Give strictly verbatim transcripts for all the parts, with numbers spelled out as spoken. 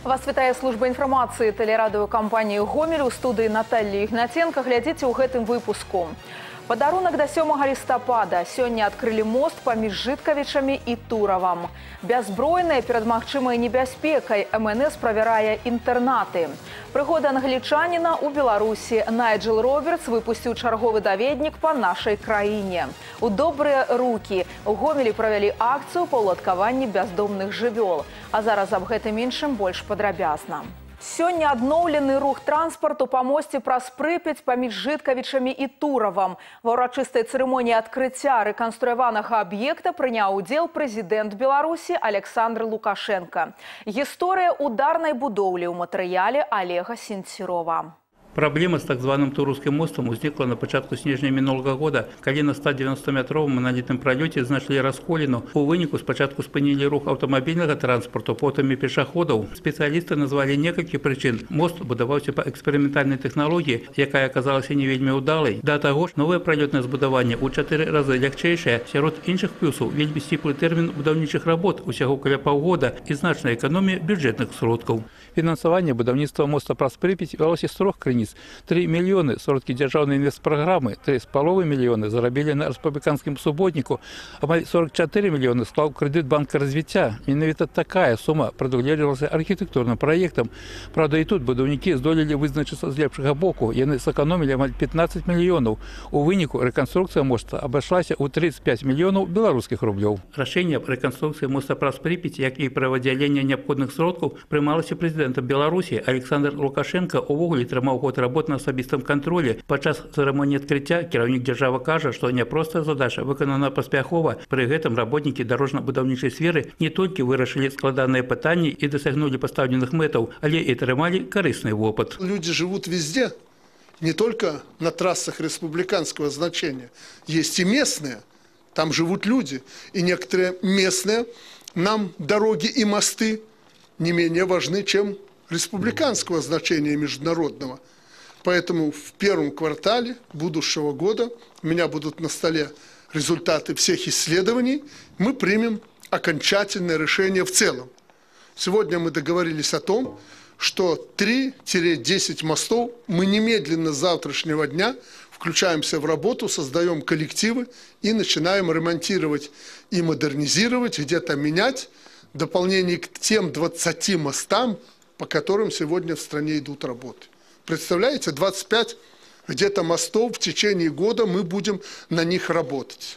Вас вітае служба інфармацыі тэлерадыёкампаніі «Гомель». У студыі Натальи Ігнаценка. Глядзіце ў гэтым выпуску. Падарунак да сёмага лістапада. Сёння адкрылі мост паміж Жыткавічамі і Туравам. Бяззбройныя перад магчымай небяспекай эм эн эс правярае інтэрнаты. Прыгода англічаніна ў Беларусі. Найджел Робертс выпусціў чарговы даведнік па нашай краіне. У добрыя рукі у Гомелі правялі акцыю па ўладкаванні бяздомных жывёл. А зараз аб гэтым іншым больш падрабязна. Сёння адноўлены рух транспарту па мосце праз Прыпяць паміж Жыткавічамі і Туравам. Ва ўрачыстай цырымоніі адкрыцця рэканструяванага аб'екта прыняў удзел прэзідэнт Беларусі Александр Лукашенко. Гісторыя ударнай будоўлі ў матэрыяле Олега Сенцірова. Проблема с так званым Турускім мостом узнікла на пачатку снежня мінулага года, калі на ста дзевяностометровым маналітным пралёце знайшлі расколіну. У выніку спачатку спынілі рух аўтамабільнага транспарту, потым і пешаходаў. Спецыялісты назвалі некалькі прычын. Мост будаваўся па эксперыментальнай тэхналогіі, якая аказалася не вельмі ўдалай. Да таго ж, новае пралётнае збудаванне ў чатыры разы лягчэйшае. Сярод іншых плюсаў вельмі сціплы тэрмін будаўнічых работ, усяго каля паўгода, і значная эканомія бюджэтных сродкаў. Фінансаванне будаўніцтва моста праз Прыпяць вялося з трох крыніц. три мільёны сродкі дзяржаўнай інвестпраграмы, три з паловай мільёны зарабілі на рэспубліканскім суботніку, амаль сорок чатыры мільёны склаў крэдыт банка развіцця. Менавіта такая сума прадугледжвалася архітэктурным праектам. Правда, і тут будаўнікі здолелі вызначыцца з лепшага боку. Яны сэканомілі амаль пятнаццаць мільёнаў. У выніку рэканструкцыя моста абышлася ў тридцать пять мільёнаў беларускіх рублёў. Рашэнне аб рэканструкцыі моста праз Прыпяць, як і пра выдзяленне неабходных сродкаў, прымалася прэзідэнтам Беларусі. Александр Лукашенко увогуле трымаў год работ на асабістым кантролі. Падчас цырымоніі адкрыцця кіраўнік дзяржавы кажа, што няпростая задача выканана паспяхова. Пры гэтым работнікі дарожна-будаўнічай сферы не толькі вырашылі складаныя пытанні і дасягнулі пастаўленых мэтаў, але і атрымалі карысны вопыт. Люди живут везде, не только на трассах республиканского значения. Есть и местные, там живут люди. И некоторые местные нам дороги и мосты не менее важны, чем республиканского значения международного. Поэтому в первом квартале будущего года у меня будут на столе результаты всех исследований. Мы примем окончательное решение в целом. Сегодня мы договорились о том, что три-десять мостов мы немедленно с завтрашнего дня включаемся в работу, создаем коллективы и начинаем ремонтировать и модернизировать, где-то менять дополнение к тем двадцати мостам, по которым сегодня в стране идут работы. Представляете, двадцать пять где-то мостов в течение года мы будем на них работать.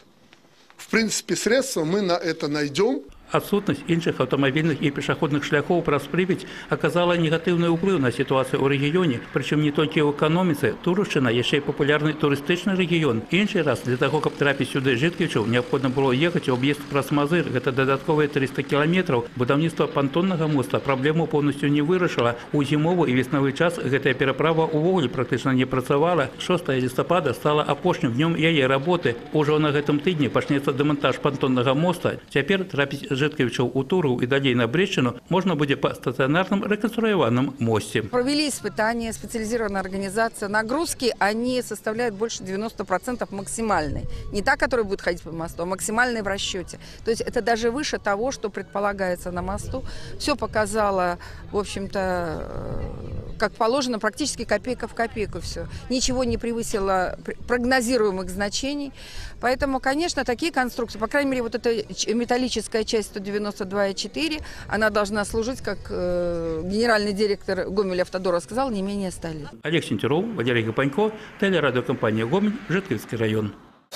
В принципе, средства мы на это найдем. Адсутнасць іншых аўтамабільных і пешаходных шляхоў праз Прыпяць аказала негатыўны ўплыў на сітуацыю ў рэгіёне, прычым не толькі ў эканоміцы. Турушчына яшчэ і папулярны турыстычны рэгіён. Іншы раз для таго, каб трапіць сюды жыткавічаў, неабходна было ехаць у аб'езд праз Мазыр. Гэта дадатковыя трыста кіламетраў. Будаўніцтва пантоннага моста праблему поўнасцю не вырашыла. У зімовы і веснавы час гэтая пераправа ўвогуле практычна не працавала. шостага лістапада стала апошнім днём яе работы. Ужо на гэтым тыдні пачнецца дэмантаж пантоннага моста. Цяпер трапіць Жыткавічаў у Туру и далей на Брэшчыну можно будет по стационарном реконструированном мосте. Провели испытания, специализированная организация. Нагрузки, они составляют больше девяноста процентов максимальной. Не та, которая будет ходить по мосту, а максимальной в расчете. То есть это даже выше того, что предполагается на мосту. Все показало, в общем-то, как положено, практически копейка в копейку все. Ничего не превысило прогнозируемых значений. Поэтому, конечно, такие конструкции, по крайней мере, вот эта металлическая часть сто девяносто два и четыре, она должна служить, как э, генеральный директор Гомель-Автодора сказал, не менее ста лет. Олег Сенціров, Валерий Гапанько, телерадиокомпания «Гомель», Жыткавіцкі район.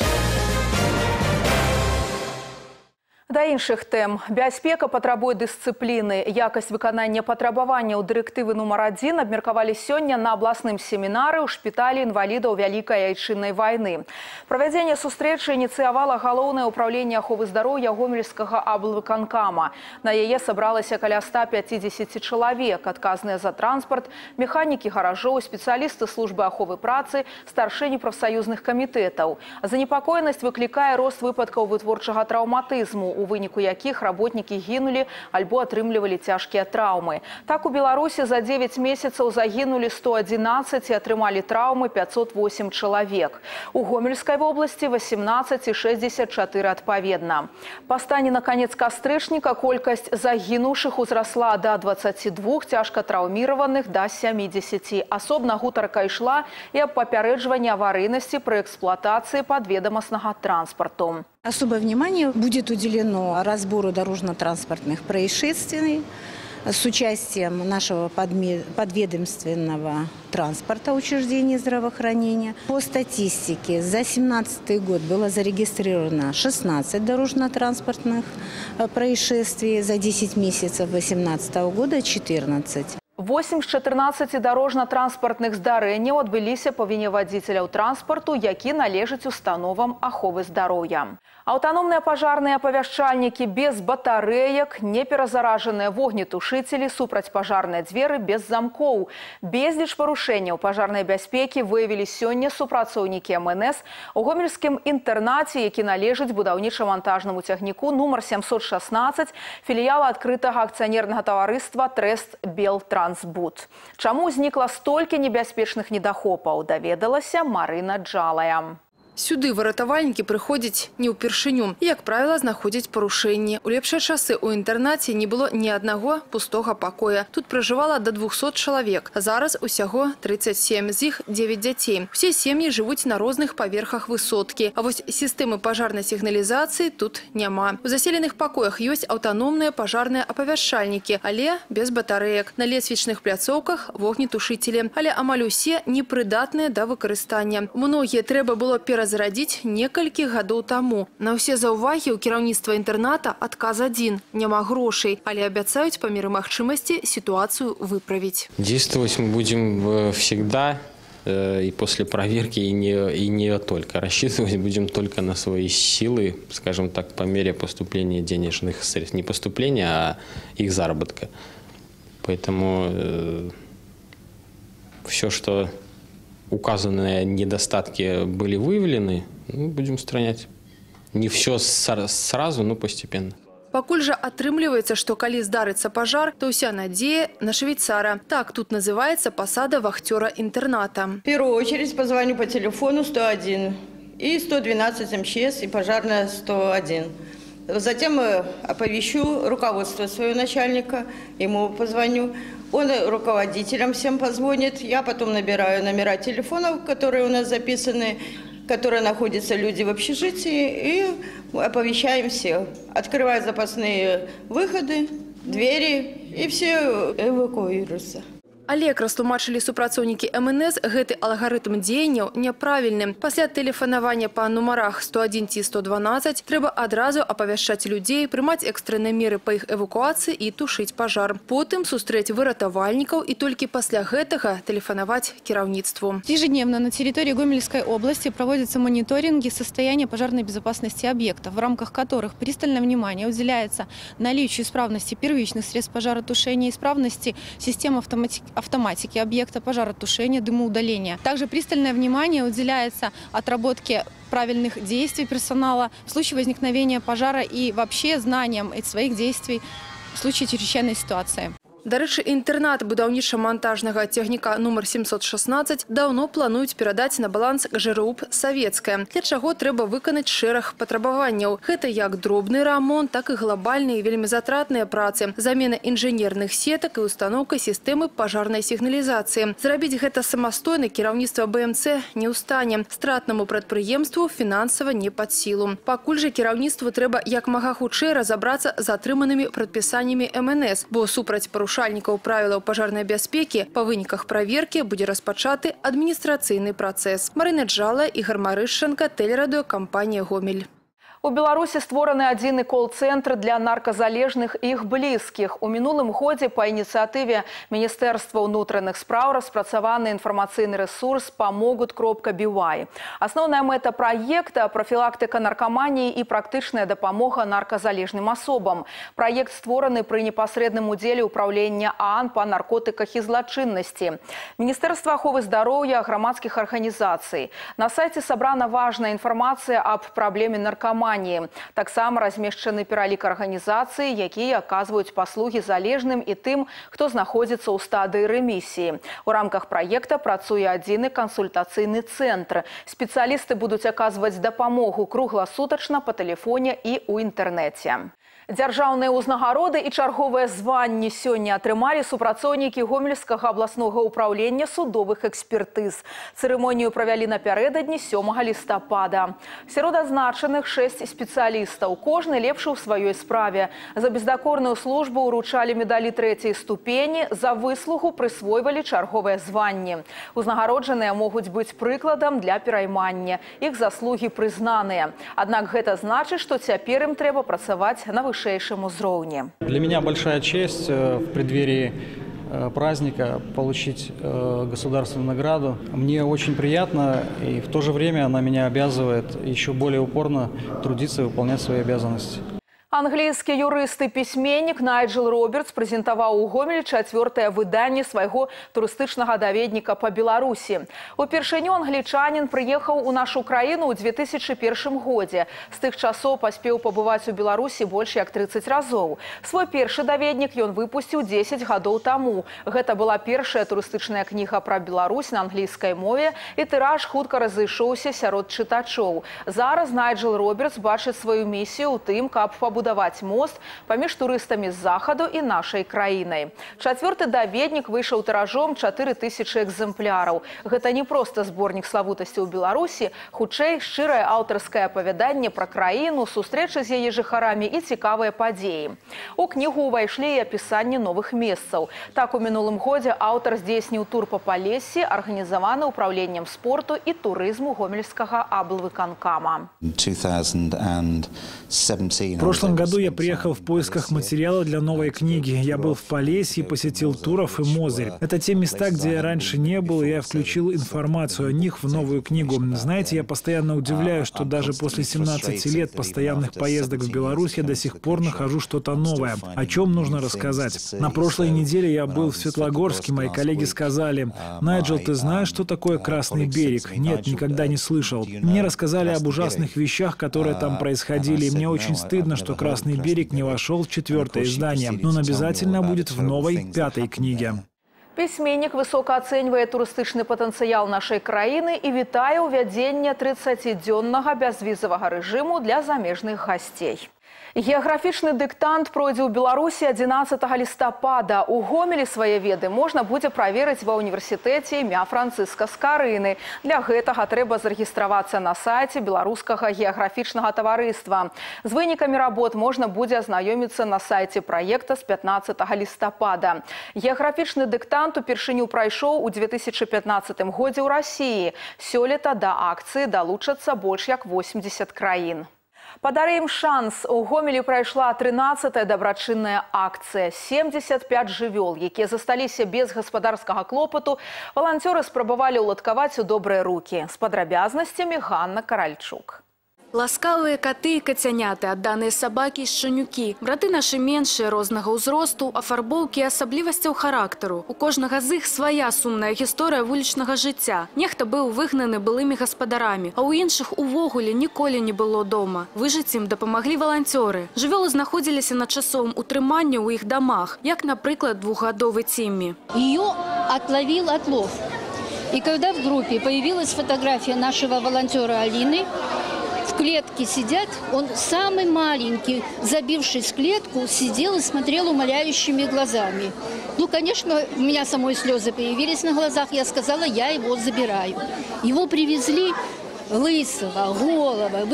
Да іншых тэм. Бяспека патрабуе дысцыпліны. Якасць выканання патрабаванняў дырэктывы нумар адзін абмеркавалі сёння на абласным семінары ў шпіталі інвалідаў Вялікай айчыннай вайны. Правядзенне сустрэчы ініцыявала галоўнае ўпраўленне аховы здароўя гомельскага аблвыканкама. На яе сабралася каля ста пяцідзесяці чалавек, адказныя за транспарт, механікі гаражоў, спецыялісты службы аховы працы, старшыні прафсаюзных камітэтаў. Занепакоенасць выклікае рост выпадкаў вытворчага траўматызму у выніку якіх работнікі гінулі альбо атрымлівалі цяжкія траўмы. Так у Беларусі за дзевяць месяцаў загінулі сто адзінаццаць і атрымалі траўмы пятьсот восемь чалавек. У Гомельскай вобласці восемнадцать і шэсцьдзесят чатыры адпаведна. Па стане на канец кастрычніка колькасць загінуўшых узрасла да дваццаці двух, цяжка траўміраваных да сямідзесяці. Асобна гутарка ішла і аб папярэджванні аварыйнасці пры эксплуатацыі падведамаснага транспарту. Особое внимание будет уделено разбору дорожно-транспортных происшествий с участием нашего подведомственного транспорта учреждений здравоохранения. По статистике, за две тысячи семнадцатый год было зарегистрировано шестнадцать дорожно-транспортных происшествий, за десять месяцев две тысячи восемнадцатого года четырнадцать. восемь з чатырнаццаці дарожна-транспартных здарэнняў адбыліся па віне вадзіцеляў транспарту, які належаць установам аховы здароўя. Аўтаномныя пажарныя апавяшчальнікі без батарэек, неперазаражаныя вогнетушыцелі, супрацьпажарныя дзверы без замкоў. Безліч парушэнняў пажарнай бяспекі выявілі сёння супрацоўнікі эм эн эс у гомельскім інтэрнаце, які належыць будаўніча-монтажнаму цягніку нумар сямсот шаснаццаць філіяла адкрытага акцыянернага таварыства «Трест Белтрансбуд». Чаму ўзнікла столькі небяспечных недахопаў, даведалася Марына Джалая. Сюды выратавальнікі прыходзяць не ўпершыню і, як правіла, знаходзяць парушэнні. У лепшыя часы ў інтэрнаце не было ні аднаго пустога пакоя. Тут пражывала да двухсот чалавек. Зараз усяго трыццаць сем, з іх дзевяць дзяцей. Усе сем'і жывуць на розных паверхах высоткі. А вось сістэмы пажарнай сігналізацыі тут няма. У заселеных пакоях ёсць аўтаномныя пажарныя апавяшчальнікі, але без батарэек. На лесвічных пляцоўках вогнетушыцелі. Але амаль усе непрыдатныя да выкарыстання. Многія трэба было перазарядзіць Зарадзіць некалькі гадоў таму. На ўсе заўвагі ў кіраўніцтва інтэрната адказ адзін – няма грошай, але абяцаюць па меры магчымасці ситуацию выправить. Действовать мы будем всегда и после проверки, и не, и не только. Рассчитывать будем только на свои силы, скажем так, по мере поступления денежных средств. Не поступления, а их заработка. Поэтому э, все, что... указанные недостатки были выявлены, ну, будем устранять. Не все сразу, но постепенно. Пакуль жа атрымліваецца, што калі здарыцца пажар, то ўся надзея на швейцара. Так тут называется посада вахтера интерната. В первую очередь позвоню по телефону сто один и сто двенадцать эм че эс и пожарная сто один. Затем оповещу руководство своего начальника, ему позвоню. Он руководителям всем позвонит. Я потом набираю номера телефонов, которые у нас записаны, которые находятся люди в общежитии, и оповещаем всех. Открываю запасные выходы, двери, и все эвакуируются. Але, як растлумачылі супрацоўнікі эм эн эс, гэты алгарытм дзеянняў няправільны. Пасля тэлефанавання па нумарах сто один ці сто дванаццаць трэба адразу апавяшчаць людзей, прымаць экстрэнныя меры па іх эвакуацыі і тушыць пажар. Потым сустрэць выратавальнікаў і толькі пасля гэтага тэлефанаваць кіраўніцтву. Ежедневно на территории Гомельской области проводятся мониторинги состояния пожарной безопасности объектов, в рамках которых пристальное внимание уделяется наличию исправности первичных средств пожаротушения, исправности системы автоматики автоматики объекта, пожаротушения, дымоудаления. Также пристальное внимание уделяется отработке правильных действий персонала в случае возникновения пожара и вообще знаниям своих действий в случае чрезвычайной ситуации. Дарэчы, інтэрнат будаўніча-монтажнага цягніка нумар семьсот шестнадцать даўно плануюць перадаць на баланс ГЖРУП «Савецкая», для чаго трэба выканаць шэраг патрабаванняў. Гэта як дробны рамонт, так і глобальныя і вельмі затратныя працы, замена інжынерных сетак і устаноўка сістэмы пажарнай сігналізацыі. Зрабіць гэта самастойна кіраўніцтва бэ эм цэ не ў стане. Стратнаму прадпрыемству фінансава не пад сілу. Пакуль жа кіраўніцтву трэба як мага хутчэй разабрацца з атрыманымі прадпісаннямі эм эн эс, бо супраць парушэнняў Парушальнікаў правілаў пажарнай бяспекі па выніках праверкі будзе распачаты адміністрацыйны працэс. Марына Джалая, Ігор Марышченко, тэлерадыёкампанія «Гомель». У Беларусі створаны адзіны кол-цэнтр для нарказалежных і іх блізкіх. У мінулым годзе па ініцыятыве Міністэрства ўнутраных спраў распрацаваны інфармацыйны рэсурс «Памогут кропка би уай». Асноўная мэта праекта – прафілактыка наркаманіі і практычная дапамога нарказалежным асобам. Праект створаны пры непасрэдным удзеле ўпраўлення ААН па наркотыках і злачыннасці. Міністэрства аховы здароўя, грамадскіх арганізацый. На сайце сабрана важная інфармацыя аб праблеме наркаманіі. наркаманіі. Таксама размешчаны пералік арганізацый, якія аказваюць паслугі залежным і тым, хто знаходзіцца ў стадыі рэмісіі. У рамках праекта працуе адзіны кансультацыйны цэнтр. Спецыялісты будуць аказваць дапамогу кругласутачна па тэлефоне і ў інтэрнэце. Дзяржаўныя ўзнагароды і чарговыя званні сёння атрымалі супрацоўнікі Гомельскага абласнога ўпраўлення судовых экспертыз. Цырымонію правялі напярэдадні сёмага лістапада. Сярод адзначаных шэсць спецыялістаў, кожны лепшы ў сваёй справе. За бездакорную службу ўручалі медалі трэцяй ступені, за выслугу прысвойвалі чарговыя званні. Узнагароджаныя могуць быць прыкладам для пераймання. Іх заслугі прызнаныя. Аднак гэта значыць, што цяпер ім трэба працаваць на вышэйшым уровне. Для меня большая честь в преддверии праздника получить государственную награду. Мне очень приятно, и в то же время она меня обязывает еще более упорно трудиться и выполнять свои обязанности. Англійскі юрыст і пісьменнік Найджел Робертс прэзентаваў у Гомелі чацвёртае выданне свайго турыстычнага даведніка па Беларусі. Упершыню англічанін прыехаў у нашу краіну ў дзве тысячы першым годзе. З тых часоў паспеў пабываць у Беларусі больш як трыццаць разоў. Свой першы даведнік ён выпусціў дзесяць гадоў таму. Гэта была першая турыстычная кніга пра Беларусь на англійскай мове, і тыраж хутка разышоўся сярод чытачоў. Зараз Найджел Робертс бачыць сваю місію ў тым, каб пабудаваць будаваць мост паміж турыстамі з захаду і нашай краінай. Чацвёрты даведнік выйшаў тыражом чатыры тысячы экземпляраў. Гэта не проста зборнік славутасці ў Беларусі, хутчэй шчырае аўтарскае апавяданне пра краіну, сустрэчы з яе жыхарамі і цікавыя падзеі. У кнігу ўвайшлі і апісанне новых месцаў. Так, у мінулым годзе аўтар здзейсніў тур па Палессі, арганізаваны ўпраўленнем спорту і турызму Гомельскага аблвыканкама. В прошлом году я приехал в поисках материала для новой книги. Я был в Полесье, посетил Туров и Мозырь. Это те места, где я раньше не был, и я включил информацию о них в новую книгу. Знаете, я постоянно удивляюсь, что даже после семнадцати лет постоянных поездок в Беларусь я до сих пор нахожу что-то новое, о чем нужно рассказать. На прошлой неделе я был в Светлогорске, мои коллеги сказали: «Найджел, ты знаешь, что такое Красный берег?» Нет, никогда не слышал. Мне рассказали об ужасных вещах, которые там происходили, и мне очень стыдно, что Красный берег не вошел в четвертое издание, но он обязательно будет в новой, пятой книге. Пісьменнік высока ацэньвае турыстычны патэнцыял нашай краіны і вітае ўвядзенне трыццацідзённага бязвізавага рэжыму для замежных гасцей. Геаграфічны дыктант пройдзе ў Беларусі адзінаццатага лістапада. У Гомелі свае веды можна будзе праверыць ва ўніверсітэце імя Францыска Скарыны. Для гэтага трэба зарэгістравацца на сайце Беларускага геаграфічнага таварыства. З вынікамі работ можна будзе азнаёміцца на сайце праекта з пятнаццатага лістапада. Геаграфічны дыктант упершыню прайшоў у дзве тысячы пятнаццатым годзе ў Расіі. Сёлета да акцыі далучацца больш як восемьдесят краін. Падарым шанс. У Гомелі прайшла трынаццатая дабрачынная акцыя. семьдесят пять жывёл, якія засталіся без гаспадарскага клопату, валанцёры спрабавалі ўладкаваць у добрыя рукі. З падрабязнасцямі Ганна Каральчук. Ласкавыя коты і кацяняты, адданыя сабакі і шчанюкі. Браты нашы меншыя, рознага ўзросту, афарбоўкі і асаблівасцяў характару. У кожнага з іх свая сумная гісторыя вулічнага жыцця. Нехта быў выгнаны былымі гаспадарамі, а ў іншых увогуле ніколі не было дома. Выжыць ім дапамаглі валанцёры. Жывёлы знаходзіліся на часовым утрыманні ў іх дамах, як, напрыклад, двухгадовы Тимми. Ее отловил отлов. И когда в группе появилась фотография нашего волонтера Алины, в клетке сидят, он самый маленький, забившись в клетку, сидел и смотрел умоляющими глазами. Ну, конечно, у меня самой слезы появились на глазах, я сказала, я его забираю. Его привезли лысого, голого,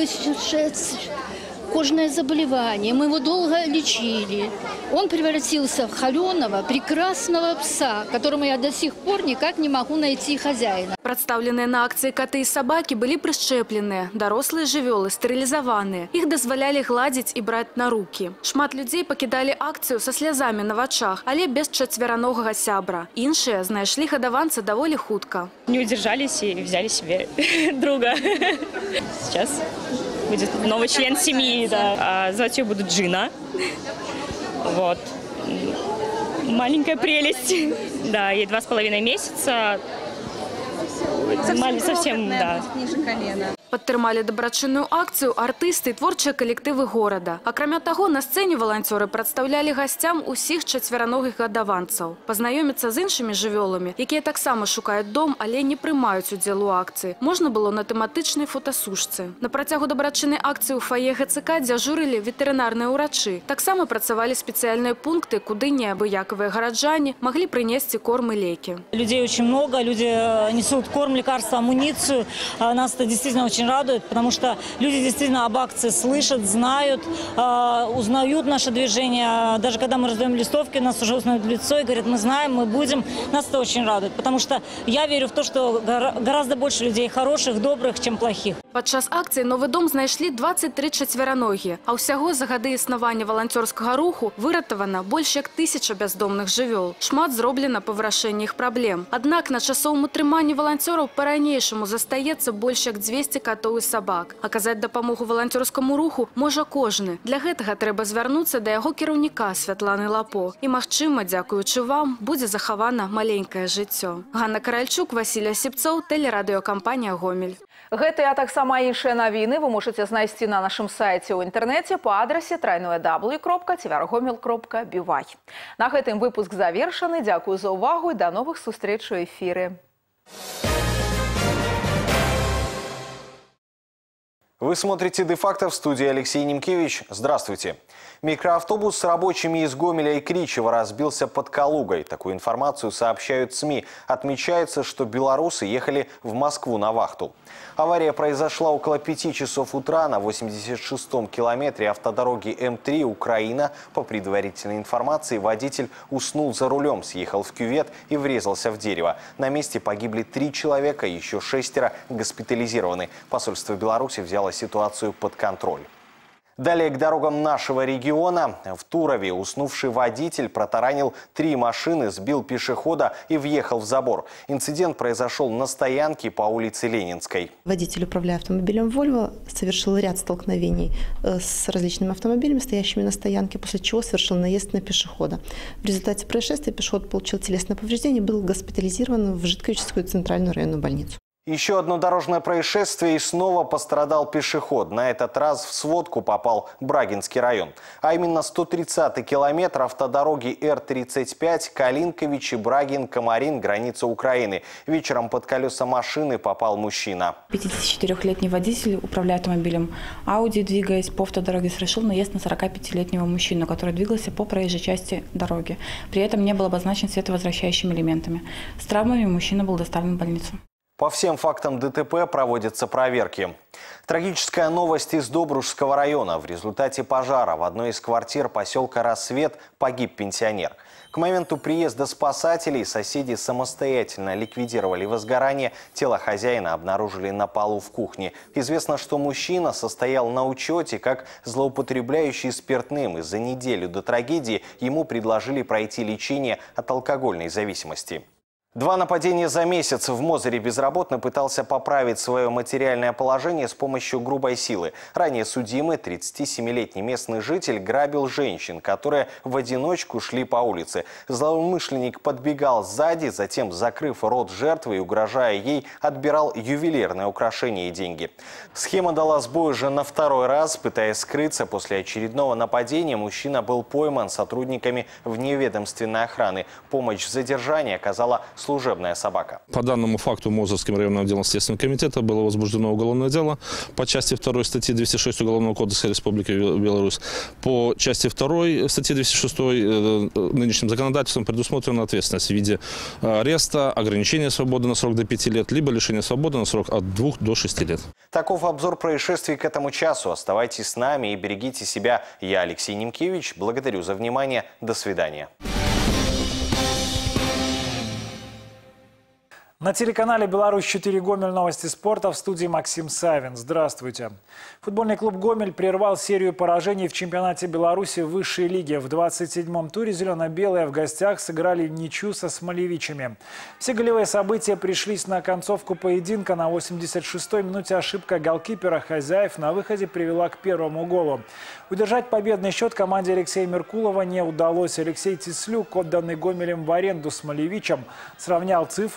кожное заболевание. Мы его долго лечили. Он превратился в холеного, прекрасного пса, которому я до сих пор никак не могу найти хозяина. Представленные на акции коты и собаки были прищепленные. Дорослые жывёлы стерилизованные. Их дозволяли гладить и брать на руки. Шмат людей покидали акцию со слезами на вачах, але без чацвероногого сябра. Іншие знайшли гадаванца довольно хутко. Не удержались и взяли себе друга. Сейчас будет новый член семьи, да. А звать ее буду Джина. Вот. Маленькая прелесть. Да, ей два с половиной месяца. Совсем, совсем да. Ниже колена. Падтрымалі дабрачынную акцыю артысты і творчыя калектывы горада. Акрамя таго, на сцэне валанцёры прадстаўлялі гасцям усіх чацвераногіх гадаванцаў. Пазнаёміцца з іншымі жывёламі, якія таксама шукаюць дом, але не прымаюць удзел у акцыі, можна было на тэматычнай фотасушцы. На працягу дабрачыннай акцыі ў фае ГЦК дзяжурылі ветэрынарныя ўрачы. Таксама працавалі спецыяльныя пункты, куды неабыякавыя гараджане маглі прынесці корм и леки. Людей очень много, люди несут корм, лекарства, амуницию. Нас это действительно очень радует, потому что люди действительно об акции слышат, знают, узнают наше движение. Даже когда мы раздаем листовки, нас уже узнают в лицо и говорят, мы знаем, мы будем. Нас это очень радует, потому что я верю в то, что гораздо больше людей хороших, добрых, чем плохих. Падчас акцыі новы дом знайшлі двадцать три чацвераногія, а ўсяго за гады існавання валанцёрскага руху выратавана больш як тысяча бяздомных жывёл. Шмат зроблена па вырашэнні іх праблем. Аднак на часовым утрыманні валанцёраў па-ранейшаму застаецца больш як дзвесце катоў і сабак. Аказаць дапамогу валанцёрскаму руху можа кожны. Для гэтага трэба звярнуцца да яго кіраўніка Святланы Лапо. І, магчыма, дзякуючы вам, будзе захавана маленькае жыццё. Ганна Каральчук, Васіль Асіпцоў, тэлерадыёкампанія «Гомель». Гэтыя, а таксама іншыя навіны вы можаце знайсці на нашым сайце ў інтэрнэце па адрасе трайное дабл ю кропка цвяргомель кропка бі вай. На гэтым выпуск завершаны. Дзякую за ўвагу і да новых сустрэч у эфіры. Вы смотрите «Де-факто», в студии Алексей Немкевич. Здравствуйте. Микроавтобус с рабочими из Гомеля и Кричева разбился под Калугой. Такую информацию сообщают СМИ. Отмечается, что белорусы ехали в Москву на вахту. Авария произошла около пяти часов утра на восемьдесят шестом километре автодороги М три Украина. По предварительной информации, водитель уснул за рулем, съехал в кювет и врезался в дерево. На месте погибли три человека, еще шестеро госпитализированы. Посольство Беларуси взяло ситуацию под контроль. Далее к дорогам нашего региона. В Турове уснувший водитель протаранил три машины, сбил пешехода и въехал в забор. Инцидент произошел на стоянке по улице Ленинской. Водитель, управляя автомобилем «Вольво», совершил ряд столкновений с различными автомобилями, стоящими на стоянке, после чего совершил наезд на пешехода. В результате происшествия пешеход получил телесное повреждение и был госпитализирован в Житковическую центральную районную больницу. Еще одно дорожное происшествие, и снова пострадал пешеход. На этот раз в сводку попал Брагинский район. А именно сто тридцатый километр автодороги Р тридцать пять Калинковичи, Брагин, Комарин, граница Украины. Вечером под колеса машины попал мужчина. пятидесятичетырёхлетний водитель, управляя автомобилем Ауди, двигаясь по автодороге, совершил наезд на сорокапятилетнего мужчину, который двигался по проезжей части дороги. При этом не был обозначен световозвращающими элементами. С травмами мужчина был доставлен в больницу. По всем фактам ДТП проводятся проверки. Трагическая новость из Добружского района. В результате пожара в одной из квартир поселка Рассвет погиб пенсионер. К моменту приезда спасателей соседи самостоятельно ликвидировали возгорание. Тело хозяина обнаружили на полу в кухне. Известно, что мужчина состоял на учете как злоупотребляющий спиртным. И за неделю до трагедии ему предложили пройти лечение от алкогольной зависимости. Два нападения за месяц. В Мозыре безработный пытался поправить свое материальное положение с помощью грубой силы. Ранее судимый тридцатисемилетний местный житель грабил женщин, которые в одиночку шли по улице. Злоумышленник подбегал сзади, затем, закрыв рот жертвы и угрожая ей, отбирал ювелирные украшения и деньги. Схема дала сбой уже на второй раз. Пытаясь скрыться после очередного нападения, мужчина был пойман сотрудниками вневедомственной охраны. Помощь в задержании оказала служебная собака. По данному факту Мозырским районным отделом Следственного комитета было возбуждено уголовное дело по части второй статьи двести шесть Уголовного кодекса Республики Беларусь. По части второй статьи двести шесть нынешним законодательством предусмотрена ответственность в виде ареста, ограничения свободы на срок до пяти лет, либо лишения свободы на срок от двух до шести лет. Таков обзор происшествий к этому часу. Оставайтесь с нами и берегите себя. Я Алексей Немкевич. Благодарю за внимание. До свидания. На телеканале «Беларусь четыре Гомель» новости спорта, в студии Максим Савин. Здравствуйте. Футбольный клуб «Гомель» прервал серию поражений в чемпионате Беларуси в высшей лиге. В двадцать седьмом туре зелено-белые в гостях сыграли ничью со смолевичами. Все голевые события пришлись на концовку поединка. На восемьдесят шестой минуте ошибка голкипера хозяев на выходе привела к первому голу. Удержать победный счет команде Алексея Меркулова не удалось. Алексей Тислюк, отданный Гомелем в аренду смолевичам, сравнял цифры на табло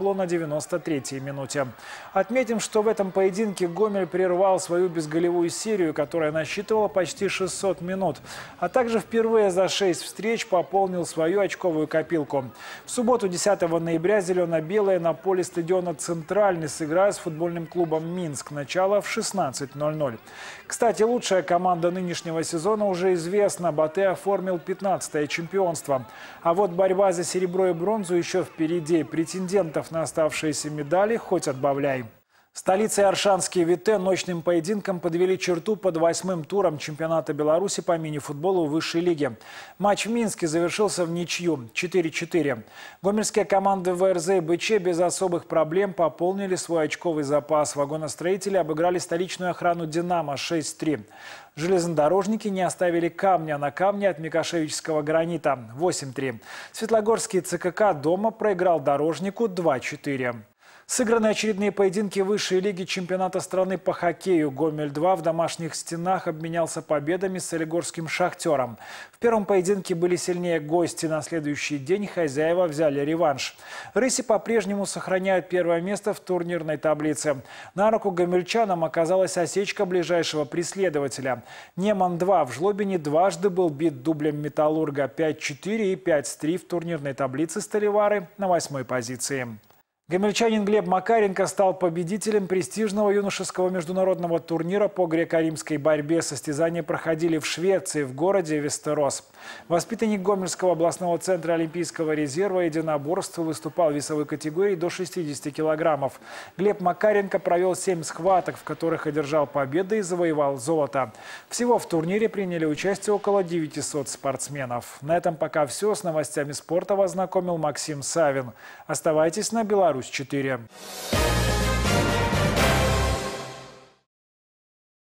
повезло на девяносто третьей минуте. Отметим, что в этом поединке Гомель прервал свою безголевую серию, которая насчитывала почти шестьсот минут, а также впервые за шесть встреч пополнил свою очковую копилку. В субботу десятого ноября зелено-белые на поле стадиона «Центральный» сыграют с футбольным клубом «Минск». Начало в шестнадцать ноль ноль. Кстати, лучшая команда нынешнего сезона уже известна. Батэ оформил пятнадцатое чемпионство. А вот борьба за серебро и бронзу еще впереди. Претендентов на оставшиеся медали хоть отбавляй. Столица и Аршанские Витэ ночным поединком подвели черту под восьмым туром чемпионата Беларуси по мини-футболу высшей лиги. Матч в Минске завершился в ничью четыре четыре. Гомельские команды ВРЗ и БЧ без особых проблем пополнили свой очковый запас. Вагоностроители обыграли столичную охрану «Динамо» шесть три. Железнодорожники не оставили камня на камне от Микошевического гранита восемь три. Светлогорский ЦКК дома проиграл Дорожнику два четыре. Сыграны очередные поединки высшей лиги чемпионата страны по хоккею. Гомель-два в домашних стенах обменялся победами с солигорским «Шахтером». В первом поединке были сильнее гости. На следующий день хозяева взяли реванш. «Рыси» по-прежнему сохраняют первое место в турнирной таблице. На руку гомельчанам оказалась осечка ближайшего преследователя. Неман-два в Жлобине дважды был бит дублем «Металлурга» пять четыре и пять три в турнирной таблице «Сталевары» на восьмой позиции. Гомельчанин Глеб Макаренко стал победителем престижного юношеского международного турнира по греко-римской борьбе. Состязания проходили в Швеции, в городе Вестерос. Воспитанник Гомельского областного центра Олимпийского резерва единоборства выступал в весовой категории до шестидесяти килограммов. Глеб Макаренко провел семь схваток, в которых одержал победы и завоевал золото. Всего в турнире приняли участие около девятисот спортсменов. На этом пока все. С новостями спорта вас знакомил Максим Савин. Оставайтесь на Беларусь четыре.